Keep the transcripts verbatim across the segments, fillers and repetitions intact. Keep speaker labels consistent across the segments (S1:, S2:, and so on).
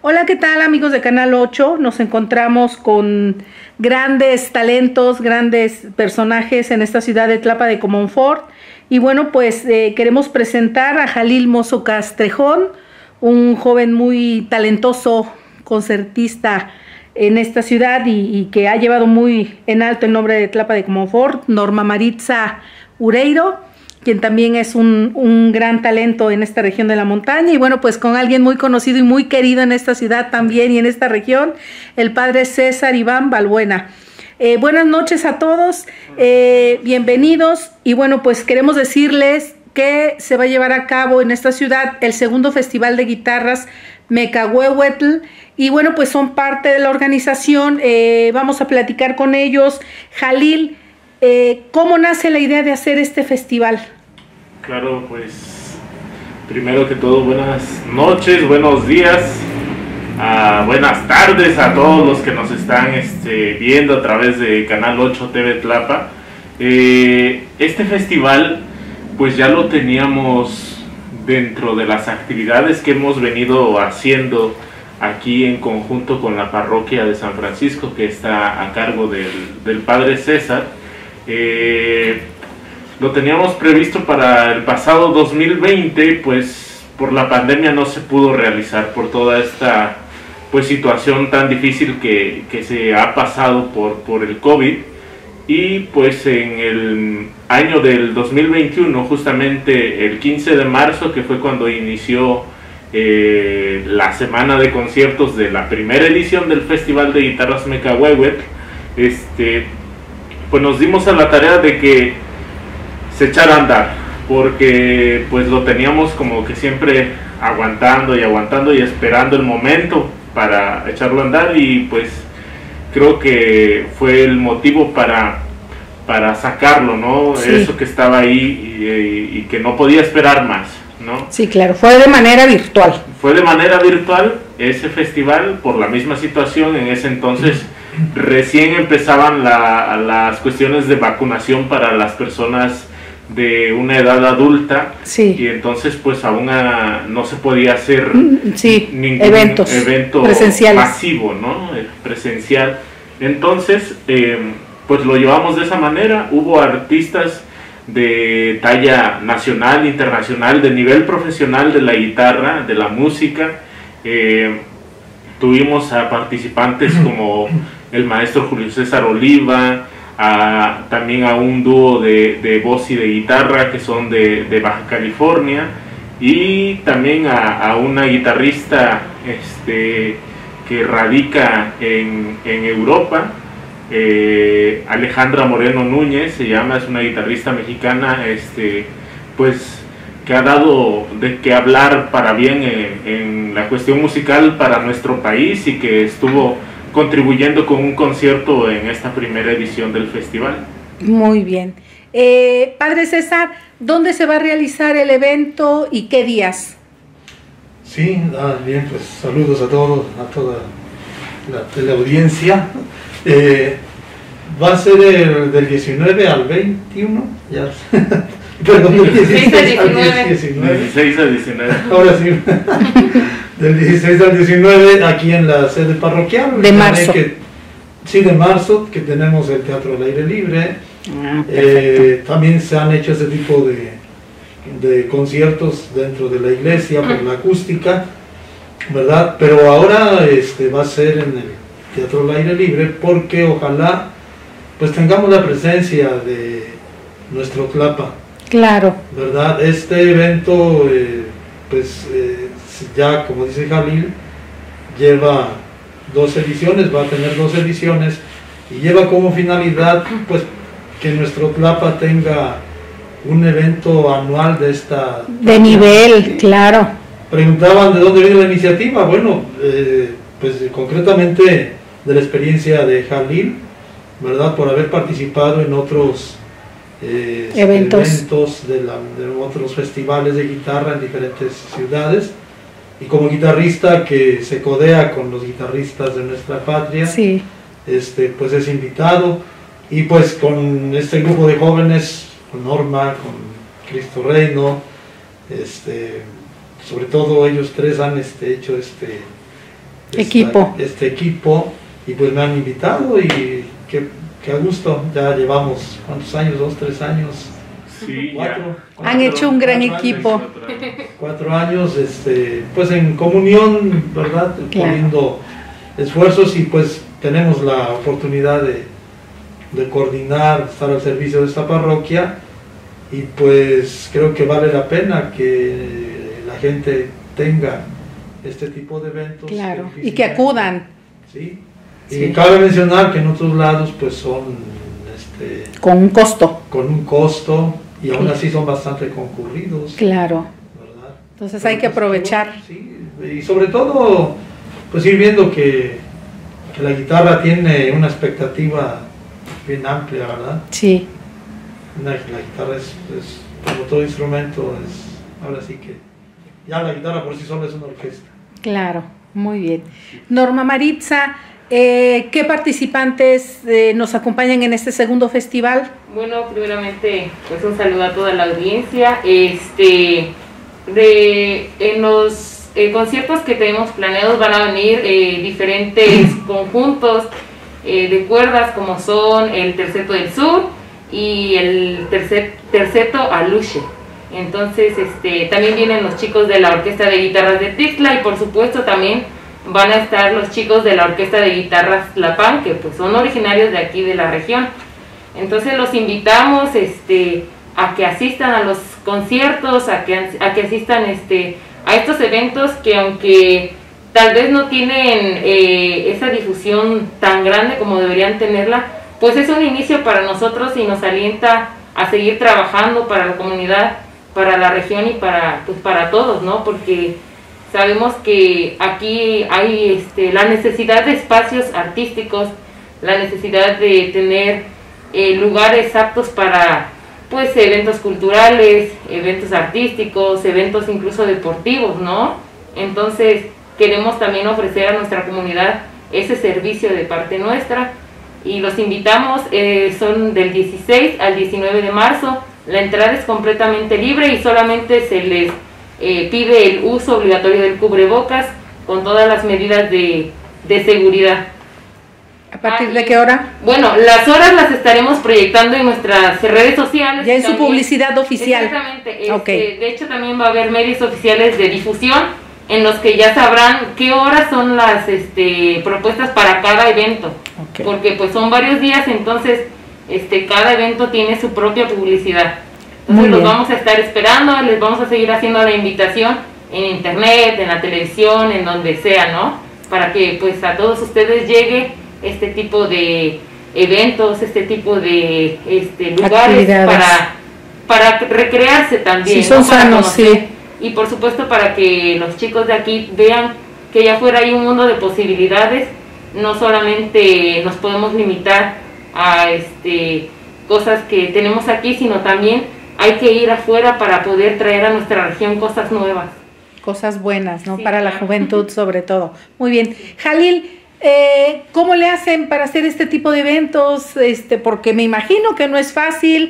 S1: Hola, ¿qué tal amigos de Canal ocho? Nos encontramos con grandes talentos, grandes personajes en esta ciudad de Tlapa de Comonfort. Y bueno, pues eh, queremos presentar a Jalil Mozo Castrejón, un joven muy talentoso, concertista en esta ciudad y, y que ha llevado muy en alto el nombre de Tlapa de Comonfort. Norma Maritza Ureiro, quien también es un, un gran talento en esta región de la montaña, y bueno, pues con alguien muy conocido y muy querido en esta ciudad también y en esta región, el padre César Iván Balbuena. Eh, buenas noches a todos, eh, bienvenidos, y bueno, pues queremos decirles que se va a llevar a cabo en esta ciudad el segundo Festival de Guitarras Mecahuehuetl, y bueno, pues son parte de la organización. Eh, vamos a platicar con ellos. Jalil, eh, ¿cómo nace la idea de hacer este festival?
S2: Claro, pues primero que todo, buenas noches, buenos días, uh, buenas tardes a todos los que nos están este, viendo a través de Canal ocho T V Tlapa. Eh, este festival pues ya lo teníamos dentro de las actividades que hemos venido haciendo aquí en conjunto con la parroquia de San Francisco, que está a cargo del, del padre César. Eh, lo teníamos previsto para el pasado dos mil veinte, pues por la pandemia no se pudo realizar por toda esta pues situación tan difícil que, que se ha pasado por, por el COVID. Y pues en el año del dos mil veintiuno, justamente el quince de marzo, que fue cuando inició eh, la semana de conciertos de la primera edición del Festival de Guitarras Mecahuehuetl, este, pues nos dimos a la tarea de que se echara a andar, porque pues lo teníamos como que siempre aguantando y aguantando y esperando el momento para echarlo a andar, y pues creo que fue el motivo para, para sacarlo, ¿no? Sí. Eso que estaba ahí y, y que no podía esperar más, ¿no?
S1: Sí, claro, fue de manera virtual.
S2: Fue de manera virtual ese festival por la misma situación. En ese entonces recién empezaban la, las cuestiones de vacunación para las personas de una edad adulta,
S1: sí.
S2: Y entonces pues aún a, no se podía hacer
S1: sí,
S2: ningún
S1: eventos
S2: evento masivo, ¿no? Presencial. Entonces eh, pues lo llevamos de esa manera. Hubo artistas de talla nacional, internacional, de nivel profesional de la guitarra, de la música. Eh, tuvimos a participantes como el maestro Julio César Oliva, a, también a un dúo de, de voz y de guitarra que son de, de Baja California, y también a, a una guitarrista este, que radica en, en Europa, eh, Alejandra Moreno Núñez se llama, es una guitarrista mexicana, este, pues que ha dado de qué hablar para bien en, en la cuestión musical para nuestro país, y que estuvo contribuyendo con un concierto en esta primera edición del festival.
S1: Muy bien. Eh, Padre César, ¿dónde se va a realizar el evento y qué días?
S3: Sí, ah, bien, pues saludos a todos, a toda la teleaudiencia. Eh, va a ser el, del diecinueve al veintiuno, ya. Perdón, del dieciséis al diecinueve.
S2: dieciséis al diecinueve.
S3: Ahora sí. Del dieciséis al diecinueve, aquí en la sede parroquial.
S1: De marzo.
S3: Que, sí, de marzo, que tenemos el teatro al aire libre.
S1: Ah,
S3: eh, también se han hecho ese tipo de, de conciertos dentro de la iglesia por la acústica, ¿verdad? Pero ahora este, va a ser en el teatro al aire libre, porque ojalá pues tengamos la presencia de nuestro Tlapa.
S1: Claro.
S3: ¿Verdad? Este evento, eh, pues eh, ya como dice Jalil, lleva dos ediciones, va a tener dos ediciones, y lleva como finalidad pues que nuestro Tlapa tenga un evento anual de esta...
S1: De nivel, claro.
S3: Preguntaban de dónde viene la iniciativa. Bueno, eh, pues concretamente de la experiencia de Jalil, ¿verdad? Por haber participado en otros eh,
S1: eventos,
S3: eventos de, la, de otros festivales de guitarra en diferentes ciudades, y como guitarrista que se codea con los guitarristas de nuestra patria,
S1: sí.
S3: este, pues es invitado, y pues con este grupo de jóvenes, con Norma, con Cristo Reino, este, sobre todo ellos tres han este, hecho este esta,
S1: equipo.
S3: este equipo y pues me han invitado y que, que a gusto, ya llevamos, ¿cuántos años? ¿Dos, tres años?
S2: Sí,
S3: Cuatro, cuatro,
S1: Han hecho un gran
S3: cuatro
S1: equipo.
S3: años, cuatro años, este, pues en comunión, ¿verdad?
S1: Claro.
S3: Poniendo esfuerzos y pues tenemos la oportunidad de, de coordinar, estar al servicio de esta parroquia y pues creo que vale la pena que la gente tenga este tipo de eventos.
S1: Claro,
S3: que
S1: y que acudan.
S3: Sí, y
S1: Sí.
S3: cabe mencionar que en otros lados pues son este,
S1: Con un costo.
S3: con un costo y aún
S1: Sí.
S3: así son bastante concurridos,
S1: Claro.
S3: ¿verdad?
S1: Entonces
S3: Pero,
S1: hay que
S3: pues,
S1: aprovechar.
S3: bueno, sí, y sobre todo pues ir viendo que, que la guitarra tiene una expectativa bien amplia, ¿verdad?
S1: Sí.
S3: La, la guitarra es, es, como todo instrumento, es ahora sí que ya la guitarra por sí sola es una orquesta.
S1: Claro, muy bien. Norma Maritza, eh, ¿qué participantes eh, nos acompañan en este segundo festival?
S4: Bueno, primeramente, pues un saludo a toda la audiencia. Este, de, en los eh, conciertos que tenemos planeados van a venir eh, diferentes conjuntos eh, de cuerdas, como son el Terceto del Sur y el tercer, Terceto Aluche. Entonces, este, también vienen los chicos de la Orquesta de Guitarras de Tixla y por supuesto también van a estar los chicos de la Orquesta de Guitarras Tlapán, que pues son originarios de aquí de la región. Entonces los invitamos este, a que asistan a los conciertos, a que, a que asistan este, a estos eventos que aunque tal vez no tienen eh, esa difusión tan grande como deberían tenerla, pues es un inicio para nosotros y nos alienta a seguir trabajando para la comunidad, para la región y para, pues para todos, ¿no? Porque sabemos que aquí hay este, la necesidad de espacios artísticos, la necesidad de tener eh, lugares aptos para pues eventos culturales, eventos artísticos, eventos incluso deportivos, ¿no? Entonces queremos también ofrecer a nuestra comunidad ese servicio de parte nuestra y los invitamos, eh, son del dieciséis al diecinueve de marzo, la entrada es completamente libre y solamente se les eh, pide el uso obligatorio del cubrebocas con todas las medidas de, de seguridad.
S1: ¿A partir
S4: Ah,
S1: de
S4: y-
S1: qué hora?
S4: Bueno, las horas las estaremos proyectando en nuestras redes sociales.
S1: Ya en su
S4: También-
S1: publicidad oficial.
S4: Exactamente. Este,
S1: Ok.
S4: De hecho, también va a haber medios oficiales de difusión en los que ya sabrán qué horas son las este, propuestas para cada evento.
S1: Ok.
S4: Porque pues son varios días, entonces este, cada evento tiene su propia publicidad.
S1: Muy
S4: Entonces los
S1: bien.
S4: vamos a estar esperando, les vamos a seguir haciendo la invitación en internet, en la televisión, en donde sea, ¿no? Para que pues a todos ustedes llegue este tipo de eventos, este tipo de este, lugares
S1: Actividades.
S4: para, para recrearse también.
S1: Sí, son
S4: ¿no? Para
S1: sanos,
S4: conocer.
S1: sí.
S4: Y por supuesto para que los chicos de aquí vean que allá afuera hay un mundo de posibilidades, no solamente nos podemos limitar a este, cosas que tenemos aquí, sino también hay que ir afuera para poder traer a nuestra región cosas nuevas.
S1: Cosas buenas, ¿no?
S4: Sí,
S1: Para la
S4: claro.
S1: juventud sobre todo. Muy bien. Jalil, eh, ¿cómo le hacen para hacer este tipo de eventos? Este, porque me imagino que no es fácil,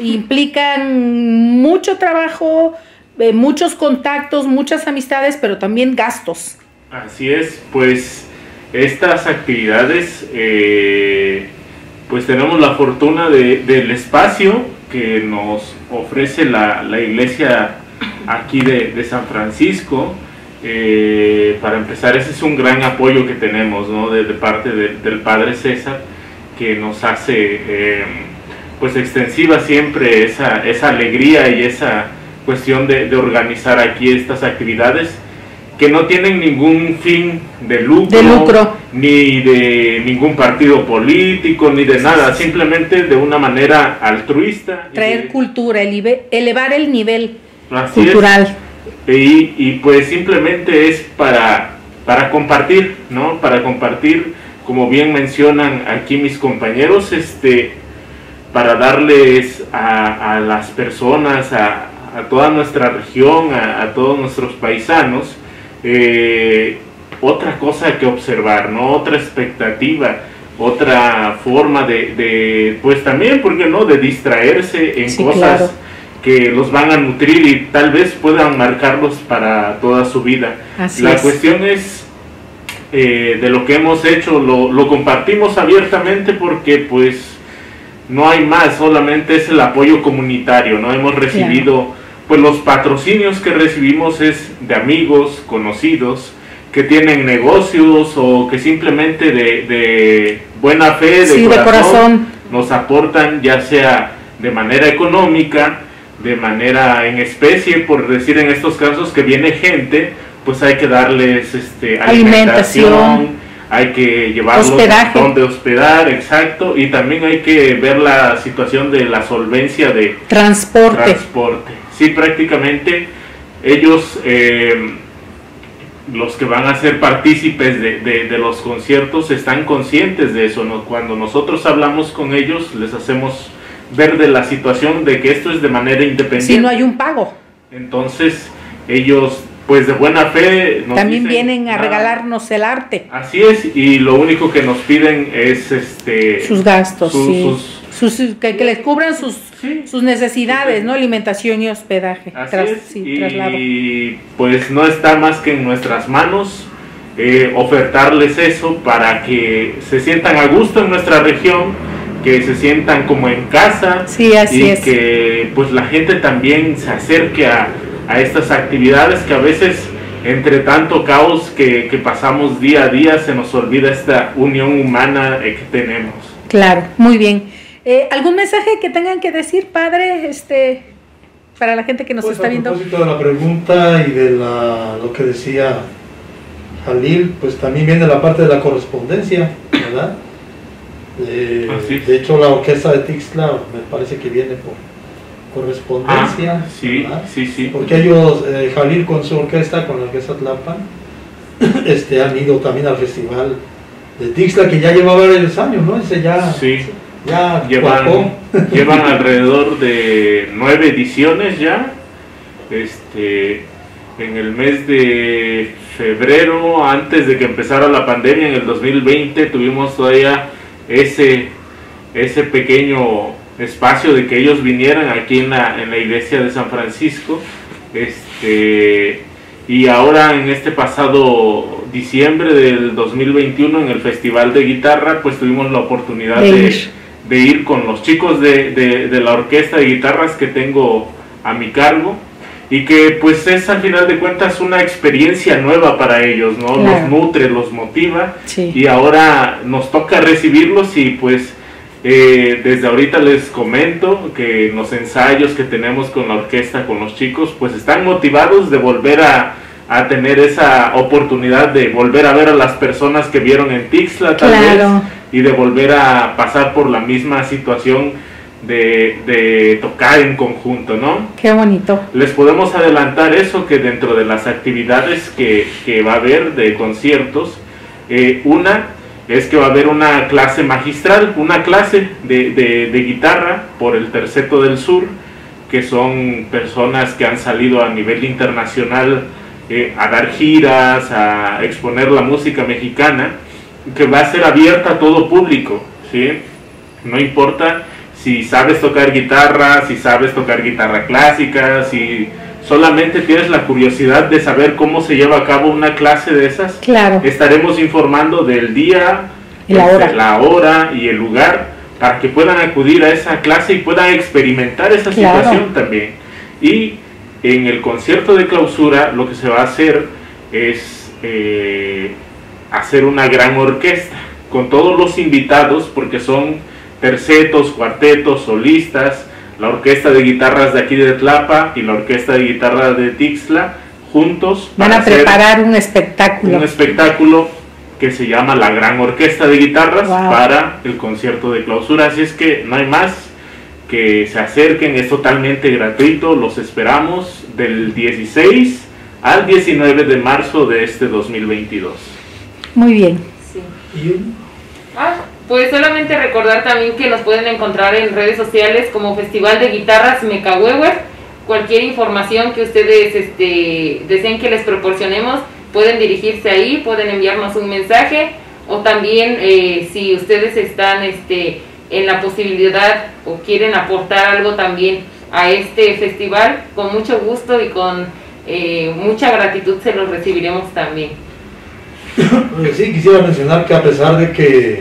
S1: implican mucho trabajo, eh, muchos contactos, muchas amistades, pero también gastos.
S2: Así es, pues estas actividades, eh, pues tenemos la fortuna de, del espacio que nos ofrece la, la iglesia aquí de, de San Francisco. Eh, para empezar, ese es un gran apoyo que tenemos, ¿no? de, de parte de, del Padre César, que nos hace eh, pues extensiva siempre esa, esa alegría y esa cuestión de, de organizar aquí estas actividades que no tienen ningún fin de lucro,
S1: De lucro.
S2: ni de ningún partido político, ni de nada, simplemente de una manera altruista.
S1: Traer
S2: Y-
S1: cultura, eleve- elevar el nivel
S2: Así es.
S1: cultural.
S2: Y, y pues simplemente es para, para compartir, ¿no? Para compartir, como bien mencionan aquí mis compañeros, este, para darles a, a las personas, a, a toda nuestra región, a, a todos nuestros paisanos, eh, otra cosa que observar, ¿no? Otra expectativa, otra forma de, de pues también, ¿por qué no?, de distraerse en
S1: Sí,
S2: cosas
S1: claro.
S2: que los van a nutrir y tal vez puedan marcarlos para toda su vida.
S1: Así
S2: La
S1: es.
S2: cuestión es eh, de lo que hemos hecho lo, lo compartimos abiertamente porque pues no hay más, solamente es el apoyo comunitario, ¿no? Hemos recibido, claro, pues los patrocinios que recibimos es de amigos, conocidos, que tienen negocios o que simplemente de, de buena fe, de,
S1: sí,
S2: corazón,
S1: de corazón,
S2: nos aportan, ya sea de manera económica, de manera en especie, por decir en estos casos que viene gente, pues hay que darles este, alimentación, alimentación, hay que llevarlos
S1: hospedaje,
S2: donde hospedar, exacto, y también hay que ver la situación de la solvencia de
S1: transporte.
S2: transporte. Sí, prácticamente ellos, eh, los que van a ser partícipes de, de, de los conciertos, están conscientes de eso, ¿no? Cuando nosotros hablamos con ellos, les hacemos ver de la situación de que esto es de manera independiente.
S1: Si no hay un pago.
S2: Entonces, ellos, pues de buena fe, nos
S1: también
S2: dicen,
S1: vienen a
S2: ah,
S1: regalarnos el arte.
S2: Así es, y lo único que nos piden es este
S1: sus gastos,
S2: sus,
S1: sí.
S2: sus,
S1: sus, que, que les cubran sus,
S2: sí,
S1: sus necesidades, ¿no? Alimentación y hospedaje.
S2: Así
S1: tras,
S2: es,
S1: sí,
S2: y
S1: traslado.
S2: pues no está más que en nuestras manos eh, ofertarles eso para que se sientan a gusto en nuestra región, que se sientan como en casa,
S1: sí, así
S2: y
S1: es,
S2: que pues la gente también se acerque a, a estas actividades que a veces entre tanto caos que, que pasamos día a día se nos olvida esta unión humana eh, que tenemos.
S1: Claro, muy bien. Eh, ¿Algún mensaje que tengan que decir, padre, este, para la gente que nos
S3: pues
S1: está viendo?
S3: A propósito de la pregunta y de la, lo que decía Jalil, pues también viene la parte de la correspondencia, ¿verdad? Eh, de hecho, la orquesta de Tixla me parece que viene por correspondencia.
S2: Ah, sí,
S3: ¿verdad?
S2: sí, sí.
S3: Porque ellos, eh, Jalil con su orquesta, con la orquesta Tlapan, este, han ido también al festival de Tixla, que ya lleva varios años, ¿no? Ese ya,
S2: sí.
S3: ya
S2: llevan, llevan alrededor de nueve ediciones ya. Este, en el mes de febrero, antes de que empezara la pandemia, en el dos mil veinte, tuvimos todavía ese, ese pequeño espacio de que ellos vinieran aquí en la, en la iglesia de San Francisco, este, y ahora en este pasado diciembre del dos mil veintiuno en el Festival de Guitarra, pues tuvimos la oportunidad de, de, de ir con los chicos de, de, de la orquesta de guitarras que tengo a mi cargo, y que pues es al final de cuentas una experiencia nueva para ellos, ¿no? Claro. Los nutre, los motiva, sí. Y ahora nos toca recibirlos y pues eh, desde ahorita les comento que los ensayos que tenemos con la orquesta, con los chicos, pues están motivados de volver a, a tener esa oportunidad de volver a ver a las personas que vieron en Tixla tal
S1: claro.
S2: vez, y de volver a pasar por la misma situación De, de tocar en conjunto, ¿no?
S1: Qué bonito.
S2: Les podemos adelantar eso, que dentro de las actividades que, que va a haber de conciertos, eh, una es que va a haber una clase magistral, una clase de, de, de guitarra por el Terceto del Sur, que son personas que han salido a nivel internacional eh, a dar giras, a exponer la música mexicana, que va a ser abierta a todo público, ¿sí? No importa si sabes tocar guitarra, si sabes tocar guitarra clásica, si solamente tienes la curiosidad de saber cómo se lleva a cabo una clase de esas,
S1: claro.
S2: Estaremos informando del día,
S1: y la, hora.
S2: la hora y el lugar para que puedan acudir a esa clase y puedan experimentar esa
S1: claro.
S2: situación también. Y en el concierto de clausura lo que se va a hacer es eh, hacer una gran orquesta con todos los invitados, porque son tercetos, cuartetos, solistas, la orquesta de guitarras de aquí de Tlapa y la orquesta de guitarras de Tixla, juntos
S1: van a preparar un espectáculo.
S2: Un espectáculo que se llama la Gran Orquesta de Guitarras wow. para el concierto de clausura. Así es que no hay más, que se acerquen, es totalmente gratuito, los esperamos del dieciséis al diecinueve de marzo de este dos mil veintidós.
S1: Muy bien.
S4: Sí. Ah. Pues solamente recordar también que nos pueden encontrar en redes sociales como Festival de Guitarras Mecahuehue. Cualquier información que ustedes este, deseen que les proporcionemos, pueden dirigirse ahí, pueden enviarnos un mensaje, o también eh, si ustedes están este, en la posibilidad o quieren aportar algo también a este festival, con mucho gusto y con eh, mucha gratitud se los recibiremos también.
S3: Sí, quisiera mencionar que a pesar de que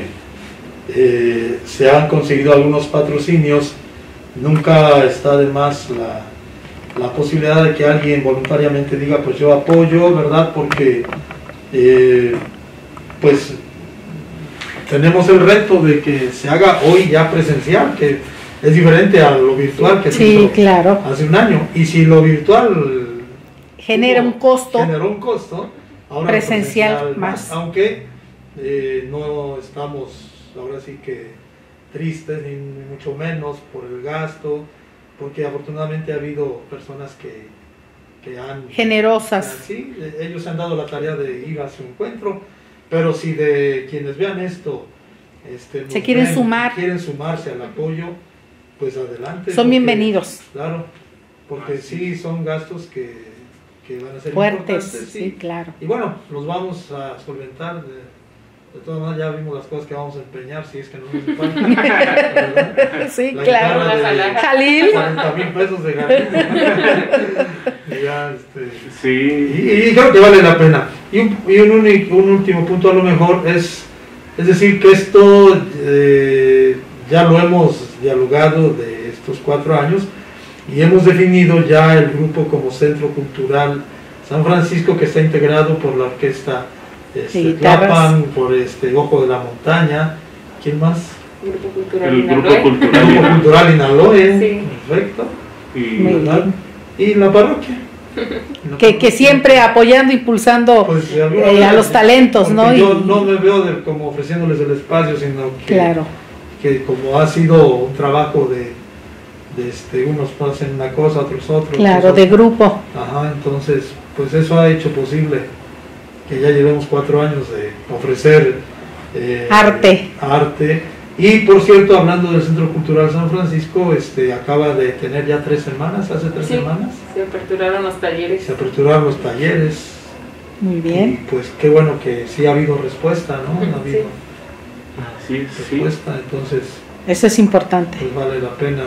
S3: eh, se han conseguido algunos patrocinios, nunca está de más la, la posibilidad de que alguien voluntariamente diga, pues yo apoyo, ¿verdad? Porque eh, pues tenemos el reto de que se haga hoy ya presencial, que es diferente a lo virtual que se
S1: Sí,
S3: hizo
S1: claro.
S3: hace un año. Y si lo virtual
S1: Genera
S3: tuvo-
S1: un costo.
S3: generó un costo, ahora
S1: Presencial
S3: lo presencial
S1: más.
S3: Aunque eh, no estamos ahora sí que tristes, ni mucho menos por el gasto, porque afortunadamente ha habido personas que, que han...
S1: Generosas.
S3: que, sí, ellos se han dado la tarea de ir a su encuentro, pero si de quienes vean esto este, nos
S1: Se quieren
S3: ven,
S1: sumar.
S3: quieren sumarse al apoyo, pues adelante.
S1: Son
S3: porque-
S1: bienvenidos.
S3: Claro, porque
S2: Así
S3: sí son gastos que, que van a ser
S1: Fuertes,
S3: importantes,
S1: sí, claro.
S3: y bueno, los vamos a solventar. De, de todas maneras, ya vimos las cosas que vamos a empeñar, si es que no nos hace falta. ¿Verdad?
S1: Sí,
S3: La
S1: claro.
S3: guitarra de
S1: Jalil.
S3: cuarenta mil pesos de Jalil. Y ya, este,
S2: Sí,
S3: y, y creo que vale la pena. Y un, y un, único- un último punto a lo mejor es, es decir, que esto eh, ya lo hemos dialogado de estos cuatro años y hemos definido ya el grupo como Centro Cultural San Francisco, que está integrado por la orquesta este,
S1: De guitarras.
S3: Tlapan, por este Ojo de la Montaña. ¿Quién más?
S4: Grupo Cultural
S2: el grupo
S4: Inaloe.
S3: El
S2: cultural
S3: Grupo Cultural Inaloe,
S4: Sí.
S3: perfecto.
S2: y,
S1: Muy
S3: ¿Verdad? Y la parroquia. La
S1: Que, que
S3: parroquia.
S1: siempre apoyando, impulsando
S3: Pues, de alguna
S1: eh, a
S3: manera,
S1: los talentos, ¿no?
S3: porque Yo
S1: Y-
S3: no me veo de- como ofreciéndoles el espacio, sino que,
S1: Claro.
S3: que como ha sido un trabajo de, de este, unos hacen una cosa, otros otros.
S1: Claro,
S3: otros-
S1: de grupo.
S3: Ajá, entonces, pues eso ha hecho posible que ya llevemos cuatro años de ofrecer eh,
S1: Arte.
S3: arte. Y por cierto, hablando del Centro Cultural San Francisco, este acaba de tener ya tres semanas, hace tres
S4: Sí.
S3: semanas,
S4: Se aperturaron los talleres.
S3: se aperturaron los talleres.
S1: Muy bien.
S3: Y pues qué bueno que sí ha habido respuesta, ¿no? Ha habido
S2: así es, sí.
S3: respuesta, entonces
S1: Eso es importante.
S3: pues vale la pena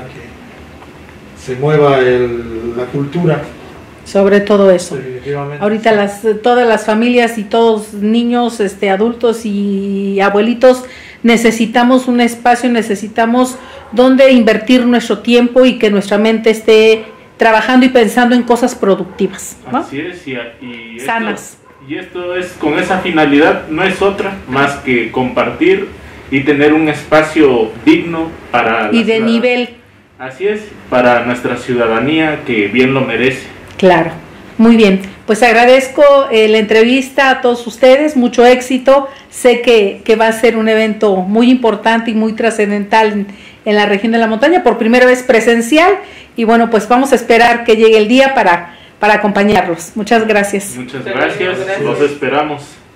S3: que se mueva el- la cultura,
S1: Sobre todo eso.
S3: definitivamente.
S1: Ahorita las, todas las familias y todos niños, este, adultos y abuelitos necesitamos un espacio, necesitamos donde invertir nuestro tiempo y que nuestra mente esté trabajando y pensando en cosas productivas, ¿no?
S2: Así es, y, y esto-
S1: Sanas.
S2: y esto es con esa finalidad, no es otra más que compartir y tener un espacio digno para
S1: Y
S2: la
S1: de
S2: ciudad-
S1: nivel,
S2: Así es, para nuestra ciudadanía que bien lo merece.
S1: claro. Muy bien, pues agradezco eh, la entrevista a todos ustedes, mucho éxito. Sé que, que va a ser un evento muy importante y muy trascendental en, en la región de la montaña, por primera vez presencial. Y bueno, pues vamos a esperar que llegue el día para, para acompañarlos. Muchas gracias.
S2: Muchas
S4: Muchas
S2: gracias,
S4: gracias.
S2: los esperamos.